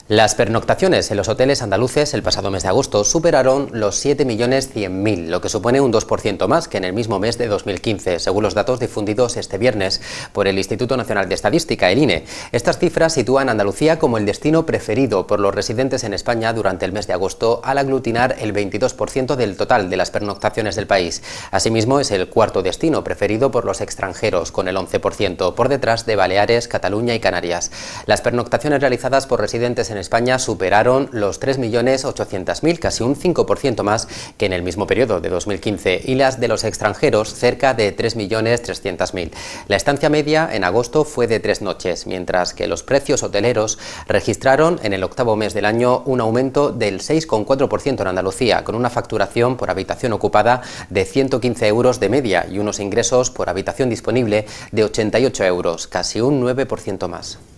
Las pernoctaciones en los hoteles andaluces el pasado mes de agosto superaron los 7.100.000, lo que supone un 2% más que en el mismo mes de 2015, según los datos difundidos este viernes por el Instituto Nacional de Estadística, el INE. Estas cifras sitúan a Andalucía como el destino preferido por los residentes en España durante el mes de agosto, al aglutinar el 22% del total de las pernoctaciones del país. Asimismo, es el cuarto destino preferido por los extranjeros, con el 11%, por detrás de Baleares, Cataluña y Canarias. Las pernoctaciones realizadas por residentes en España superaron los 3.800.000, casi un 5% más que en el mismo periodo de 2015, y las de los extranjeros cerca de 3.300.000. La estancia media en agosto fue de 3 noches, mientras que los precios hoteleros registraron en el octavo mes del año un aumento del 6,4% en Andalucía, con una facturación por habitación ocupada de 115 euros de media y unos ingresos por habitación disponible de 88 euros, casi un 9% más.